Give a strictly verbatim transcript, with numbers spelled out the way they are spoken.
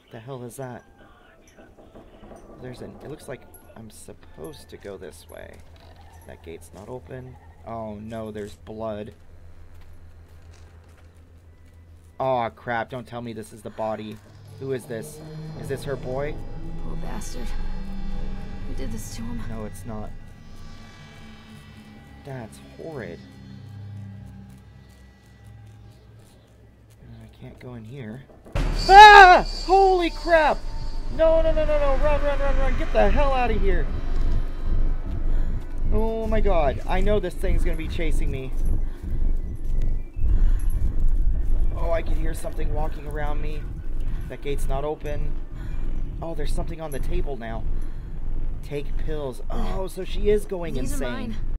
What the hell is that? There's an... It looks like I'm supposed to go this way. That gate's not open. Oh no, there's blood. Aw, crap. Don't tell me this is the body. Who is this? Is this her boy? Poor bastard. Who did this to him? No, it's not. That's horrid. I can't go in here. Ah! Holy crap! No, no, no, no, no. Run, run, run, run. Get the hell out of here. Oh my god. I know this thing's gonna be chasing me. Oh, I can hear something walking around me. That gate's not open. Oh, there's something on the table now. Take pills. Oh, so she is going These insane. are mine.